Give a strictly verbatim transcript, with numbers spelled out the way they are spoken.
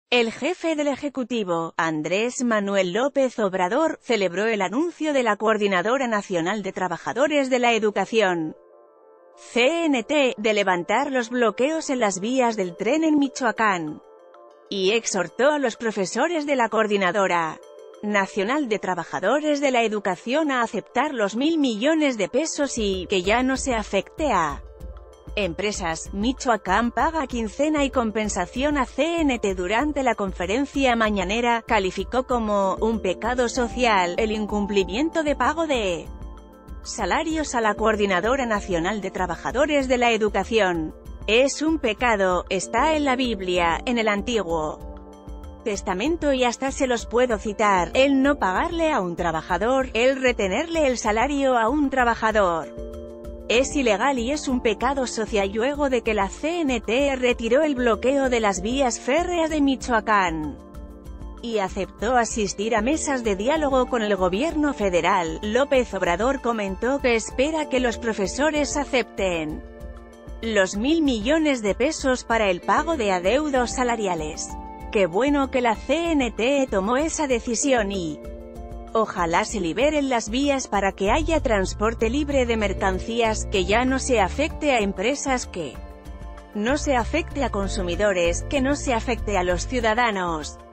El jefe del Ejecutivo, Andrés Manuel López Obrador, celebró el anuncio de la Coordinadora Nacional de Trabajadores de la Educación, C N T, de levantar los bloqueos en las vías del tren en Michoacán, y exhortó a los profesores de la Coordinadora Nacional de Trabajadores de la Educación a aceptar los mil millones de pesos y que ya no se afecte a empresas. Michoacán paga quincena y compensación a C N T. Durante la conferencia mañanera, calificó como un pecado social el incumplimiento de pago de salarios a la Coordinadora Nacional de Trabajadores de la Educación. Es un pecado, está en la Biblia, en el Antiguo Testamento, y hasta se los puedo citar: el no pagarle a un trabajador, el retenerle el salario a un trabajador. Es ilegal y es un pecado social. Luego de que la C N T retiró el bloqueo de las vías férreas de Michoacán y aceptó asistir a mesas de diálogo con el gobierno federal, López Obrador comentó que espera que los profesores acepten los mil millones de pesos para el pago de adeudos salariales. Qué bueno que la C N T tomó esa decisión y ojalá se liberen las vías para que haya transporte libre de mercancías, que ya no se afecte a empresas, que no se afecte a consumidores, que no se afecte a los ciudadanos.